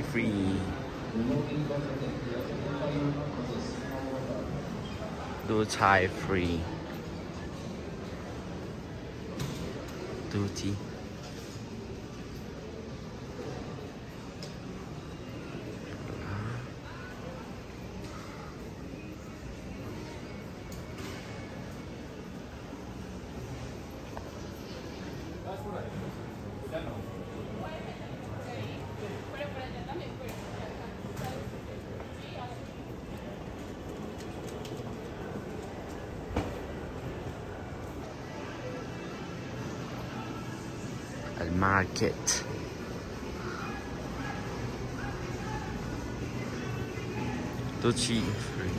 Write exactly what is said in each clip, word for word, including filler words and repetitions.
free. Duty free. Duty. Market. Duty free.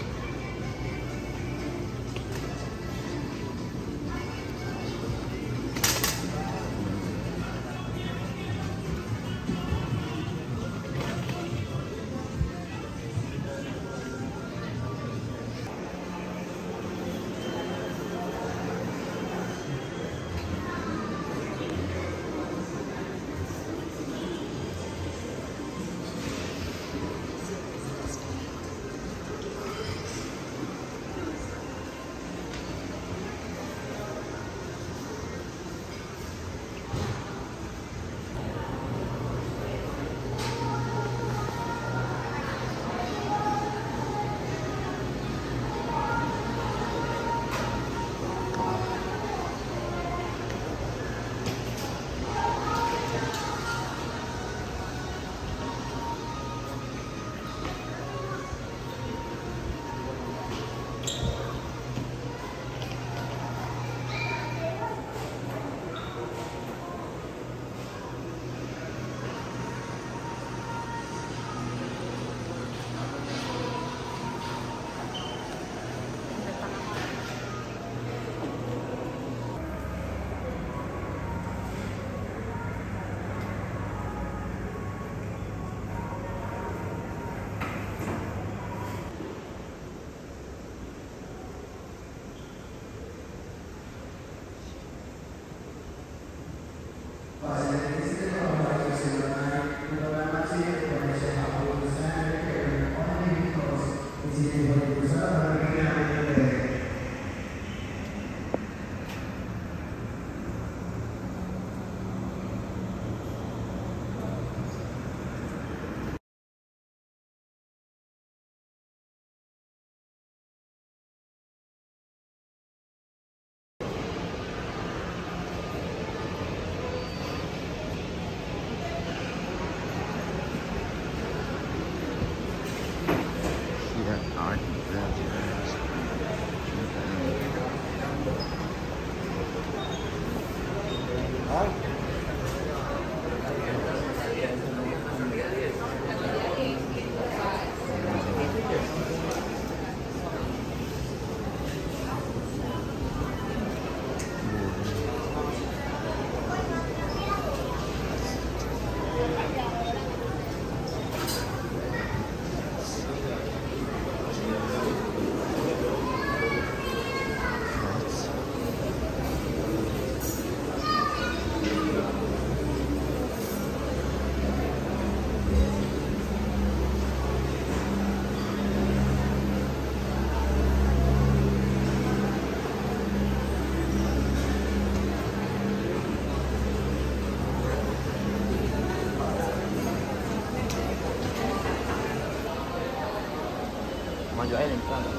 Maju aja nih sana.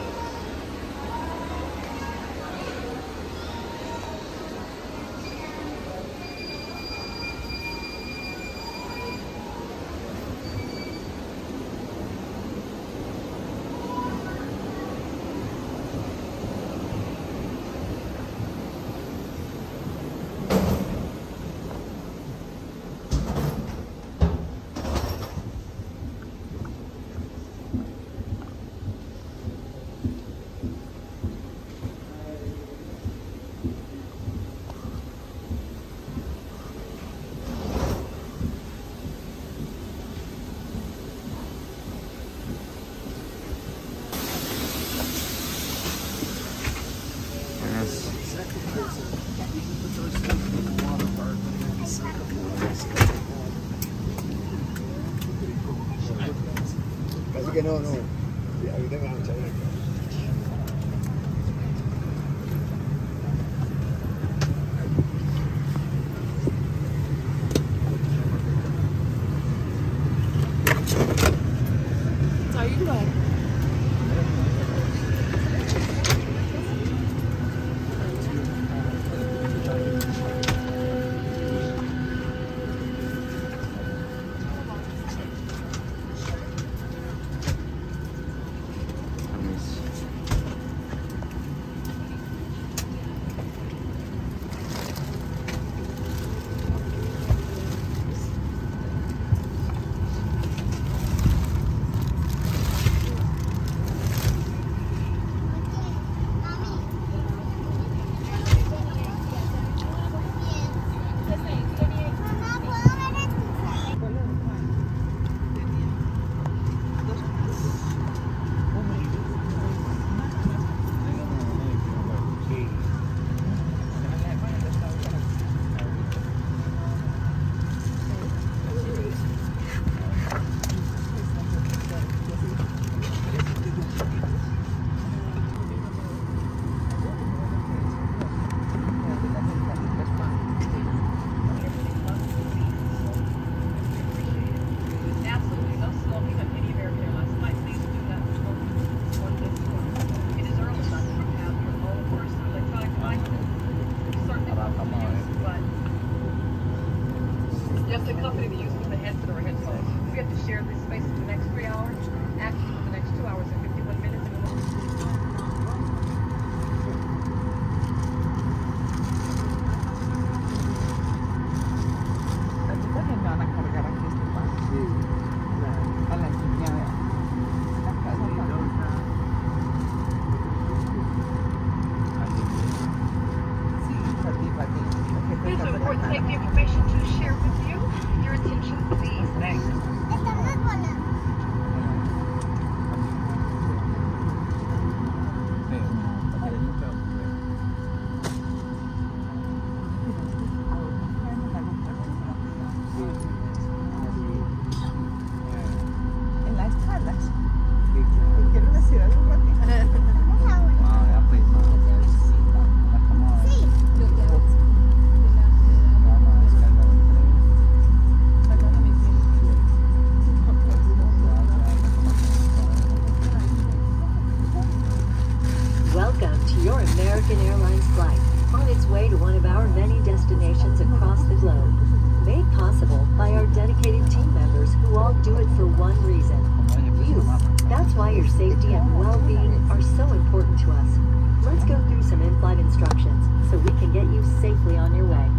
que no, no. Ahí tengo la mucha gente. your American Airlines flight on its way to one of our many destinations across the globe. Made possible by our dedicated team members who all do it for one reason. You. That's why your safety and well-being are so important to us. Let's go through some in-flight instructions so we can get you safely on your way.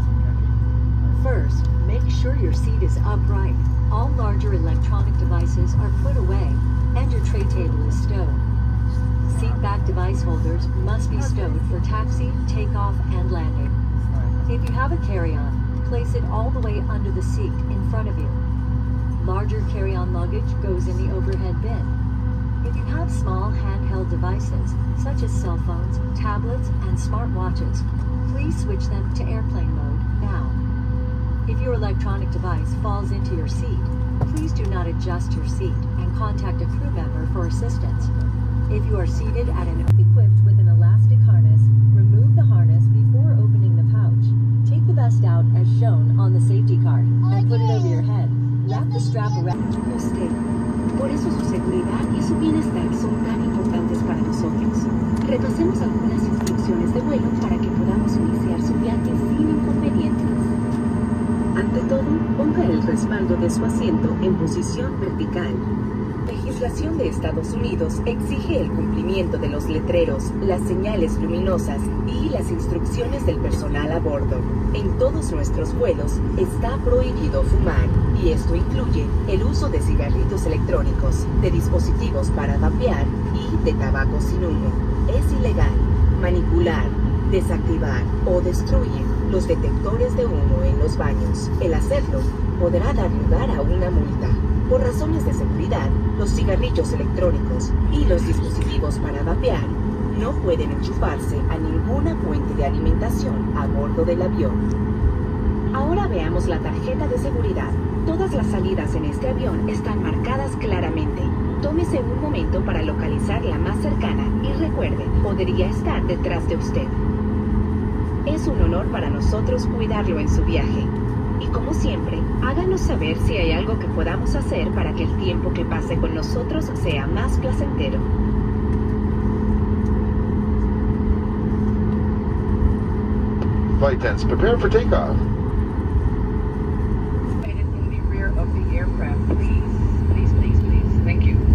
First, make sure your seat is upright. All larger electronic devices are put away and your tray table is stowed. Seat back device holders must be stowed for taxi, takeoff, and landing. If you have a carry-on, place it all the way under the seat in front of you. Larger carry-on luggage goes in the overhead bin. If you have small handheld devices, such as cell phones, tablets, and smartwatches, please switch them to airplane mode now. If your electronic device falls into your seat, please do not adjust your seat and contact a crew member for assistance. If you are seated at an equipped with an elastic harness, remove the harness before opening the pouch. Take the vest out as shown on the safety card and put it over your head. Wrap the strap around Jose. Por eso su seguridad y su bienestar son tan importantes para nosotros. Repasemos algunas instrucciones de vuelo para que podamos iniciar su viaje sin inconvenientes. Ante todo, ponga el respaldo de su asiento en posición vertical. La legislación de Estados Unidos exige el cumplimiento de los letreros, las señales luminosas y las instrucciones del personal a bordo. En todos nuestros vuelos está prohibido fumar, y esto incluye el uso de cigarrillos electrónicos, de dispositivos para vapear y de tabaco sin humo. Es ilegal manipular, desactivar o destruir los detectores de humo en los baños. El hacerlo podrá dar lugar a una multa. Por razones de seguridad, los cigarrillos electrónicos y los dispositivos para vapear no pueden enchufarse a ninguna fuente de alimentación a bordo del avión. Ahora veamos la tarjeta de seguridad. Todas las salidas en este avión están marcadas claramente. Tómese un momento para localizar la más cercana y recuerde, podría estar detrás de usted. Es un honor para nosotros cuidarlo en su viaje. Y como siempre, háganos saber si hay algo que podamos hacer para que el tiempo que pase con nosotros sea más placentero. Flight attendants, prepare for takeoff. In the rear of the aircraft, please. Please, please, please. Thank you.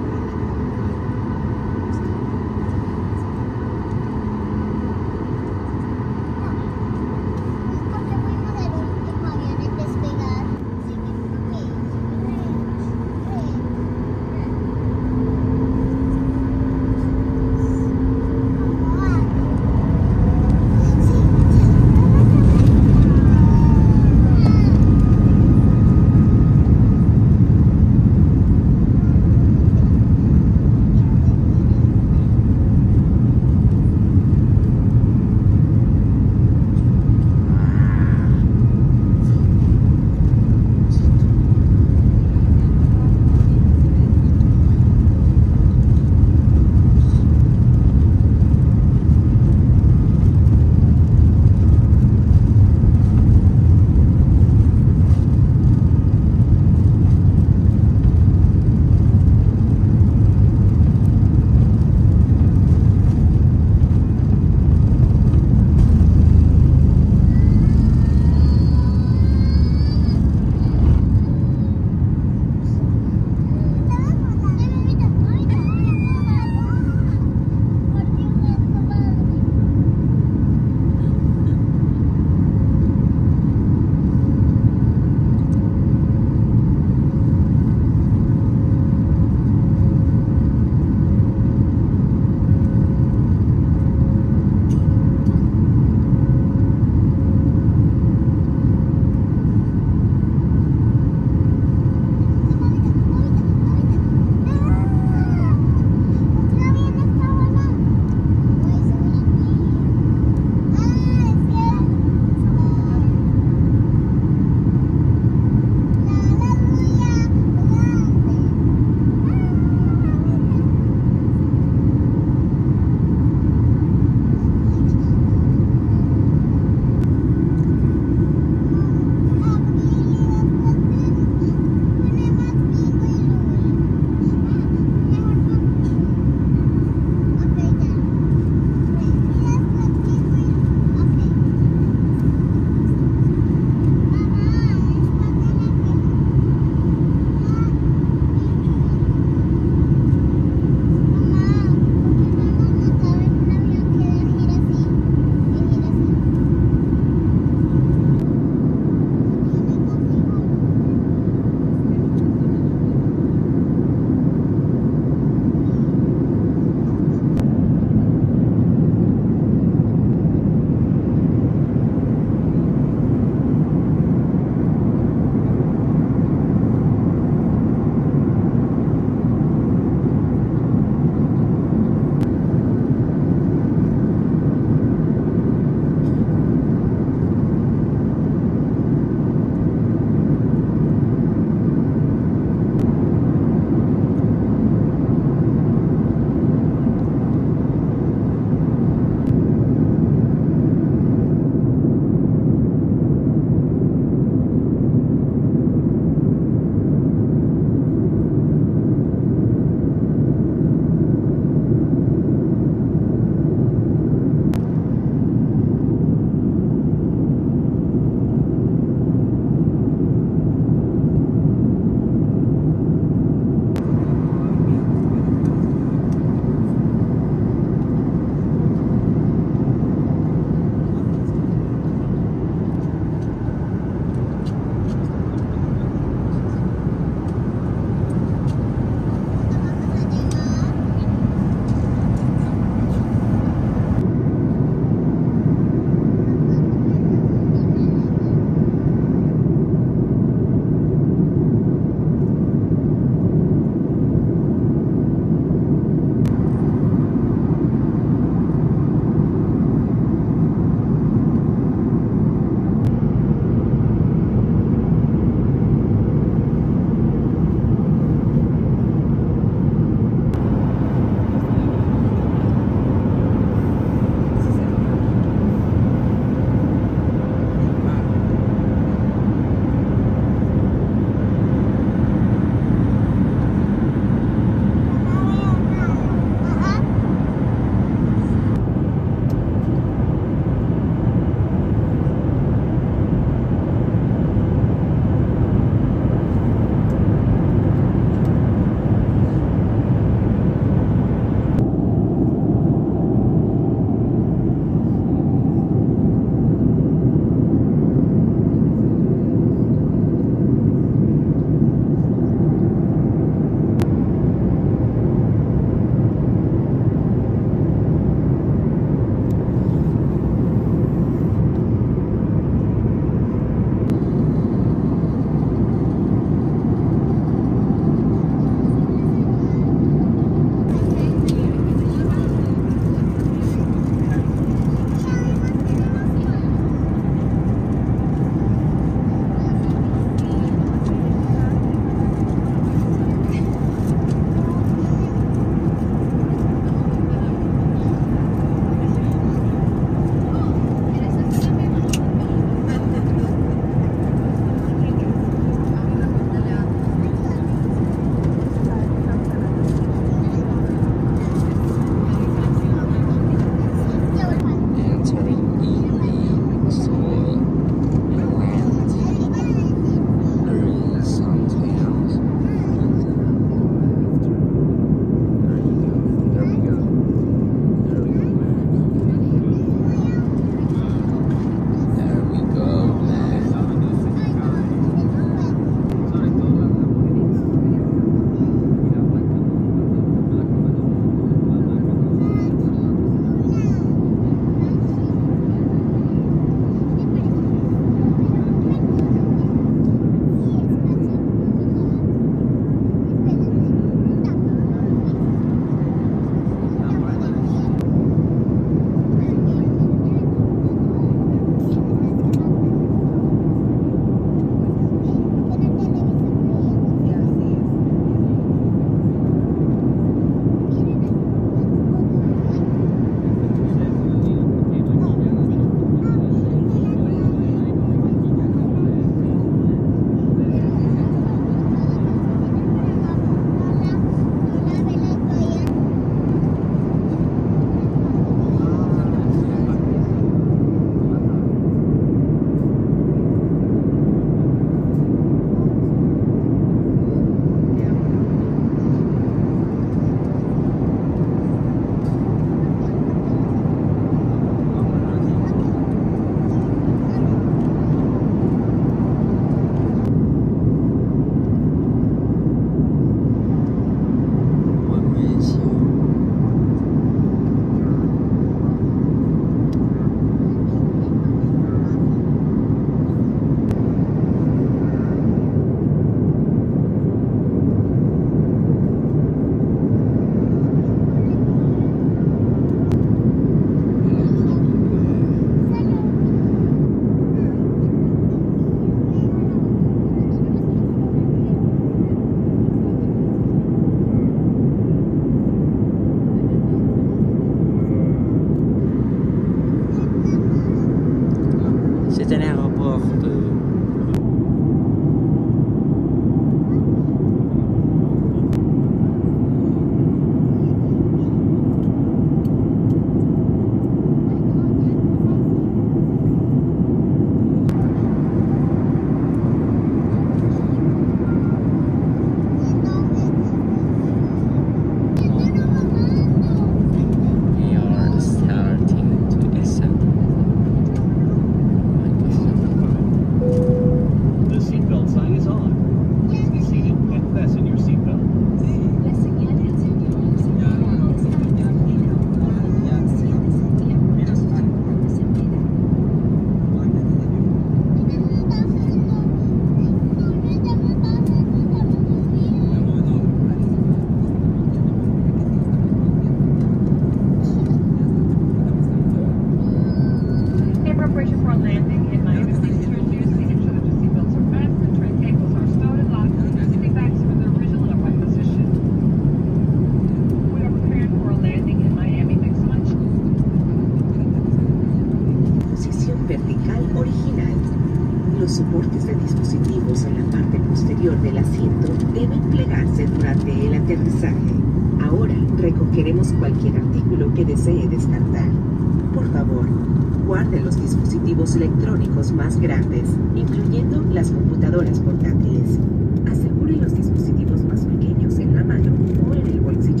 dispositivos en la parte posterior del asiento deben plegarse durante el aterrizaje. Ahora recogeremos cualquier artículo que desee descartar. Por favor, guarde los dispositivos electrónicos más grandes, incluyendo las computadoras portátiles. Asegure los dispositivos más pequeños en la mano o en el bolsillo.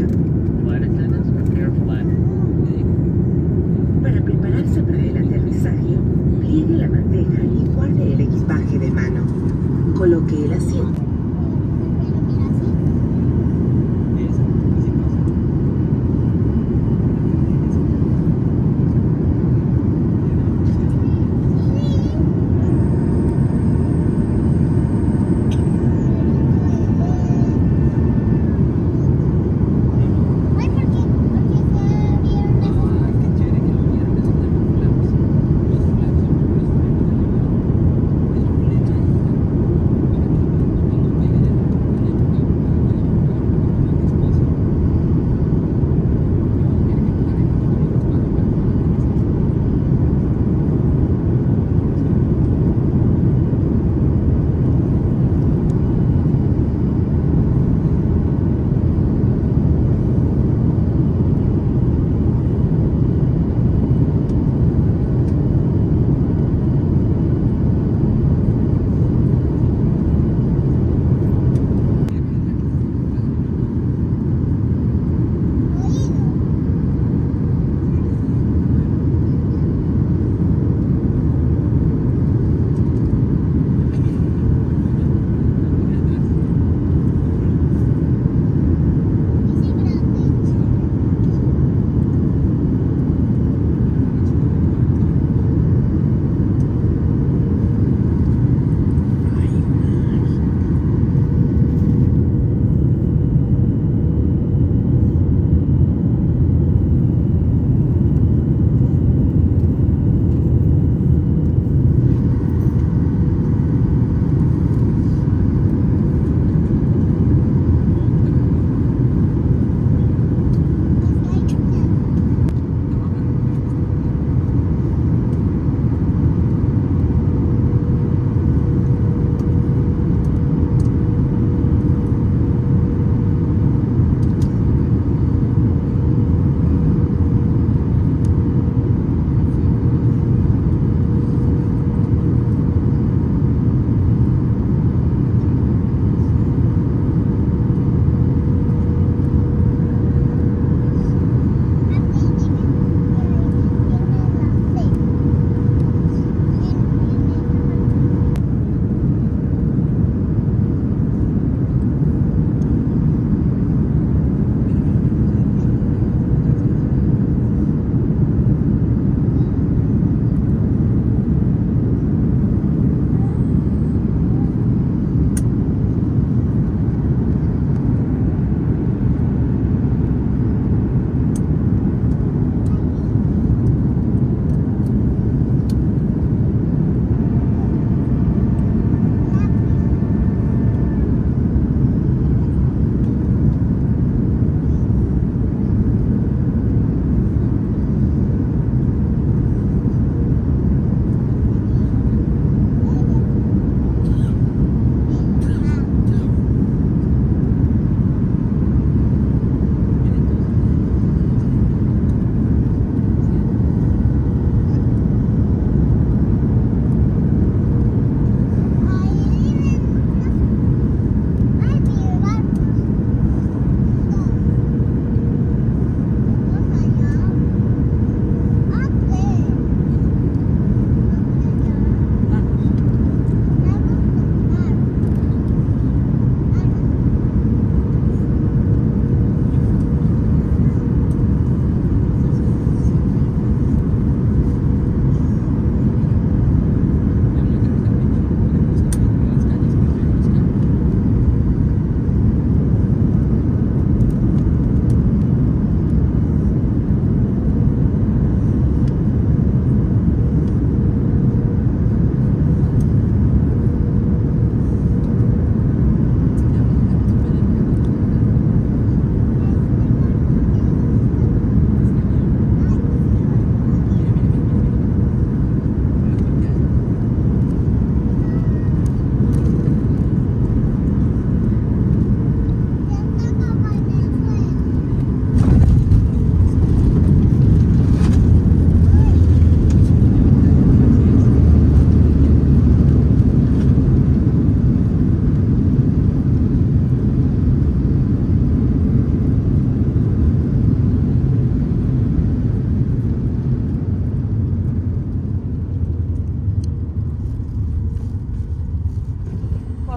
Para prepararse para el aterrizaje, pliegue la bandeja y guarde el equipaje de mano. Coloque el asiento.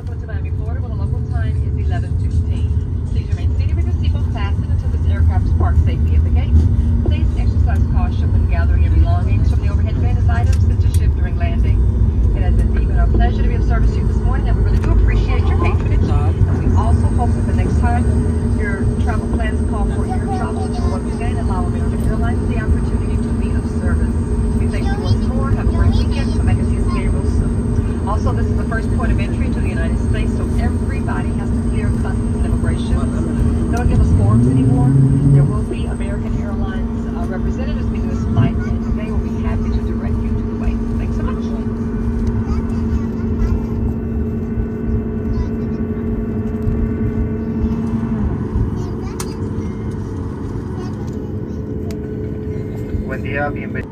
welcome to Miami, Florida, where the local time is eleven fifteen. Please remain seated with your seatbelt fastened until this aircraft is parked safely at the gate. Please exercise caution when gathering your belongings from the overhead bin as items sent to ship during landing. It has indeed been our pleasure to be of service to you this morning, and we really do appreciate your patronage. And we also hope that the next time your travel plans call for air travel, that you will once again allow American Airlines the opportunity to be of service. We thank you once more. Have a great weekend. Come back and see us again real soon. Also, this is the first point of entry to the United States, so everybody has to clear customs and immigration. Don't give us forms anymore. There will be American Airlines uh, representatives meeting this flight, and they will be happy to direct you to the way. Thanks so much. Buen día, bienvenido.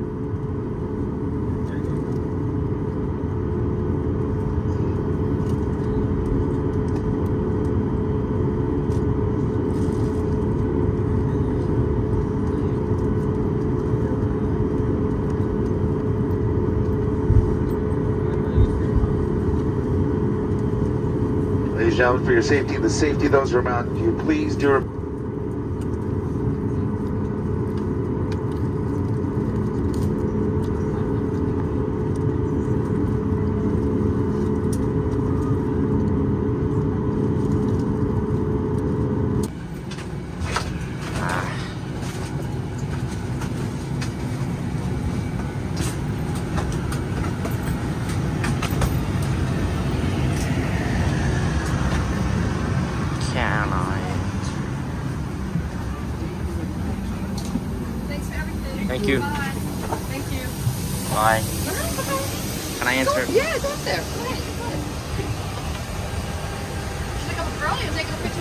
Ladies and gentlemen, for your safety and the safety of those around you, please do. Thank you. Bye. Thank you. Bye. Can I answer? Yeah, it's up there. Go ahead. Go ahead. She's like a girl. You're taking a picture.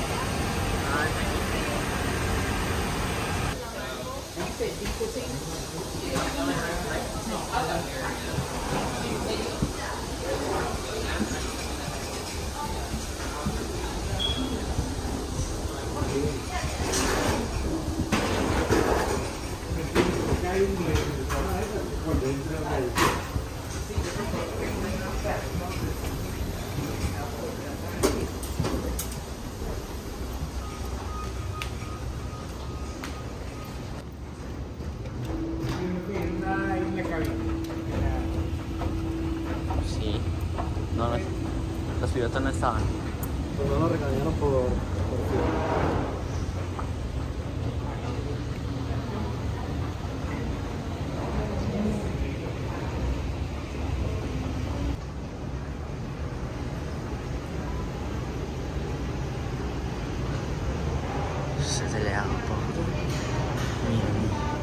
Sí. No, no, los pilotos no estaban. Pues no nos regañaron por, por C'est de l'aéroport. Miami.